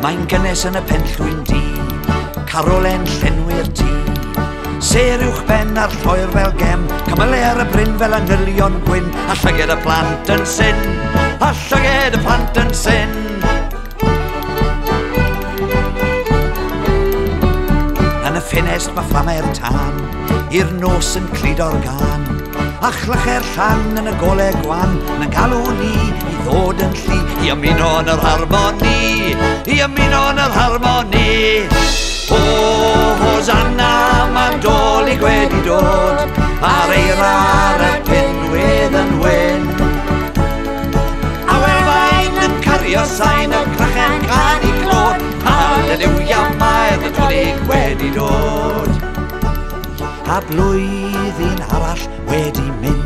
Mae'n gynnes yn y penllwyn di, Carolen llenwi'r tŷ. Ser uwch ben ar lloer fel gem, Camyle ar y bryn fel anylion gwyn, A llyged y plant yn syn, A llyged y plant yn syn. Yn y ffinest mae fflamer tân, I'r nos yn cludo'r gan, A chlacher llan yn y golau gwan, Yn galw ni i ddod yn lli, I ymuno yn yr harmoni, I ymuno yn yr harmoni. O, Hosanna, mae'n Dolig wedi dod, Ar eira ar y pinwydd yn wyn. A welfain yn cario sain y crachen can I clod, Halleluia, mae'r Dolig wedi dod. A blwyddyn arall wedi mynd.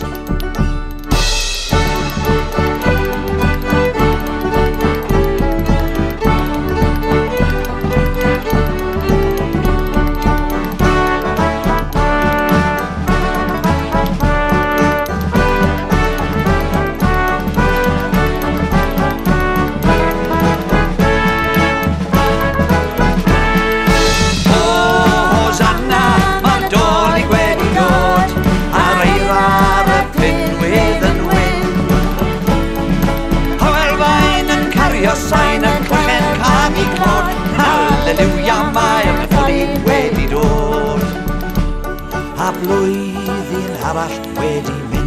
Sain yn clachen can I clod, Halleluia, mae'r Dolig wedi dod. A blwyddyn arall wedi mynd.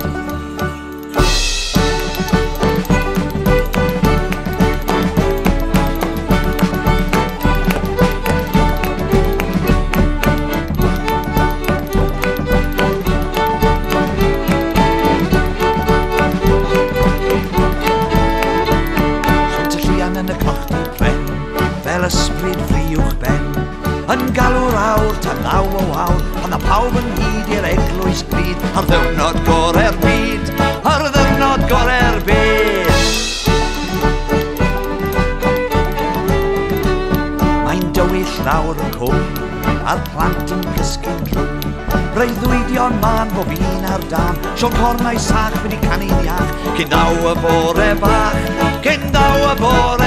Ysbryd friwch ben, yn galw'r awr tan 9 o awr, Ond na pawb yn hyd i'r eglwys bryd, Ar ddiwrnod gorau'r byd, Ar ddiwrnod gorau'r byd. Mae'n dywyll lawr y cwm, A'r plant yn cysgu'n rhwng, Breuddwydion man bob un ar dan, Sion cornau sach wedi canu'n iach, Cyn 9 y bore bach, Cyn 9 y bore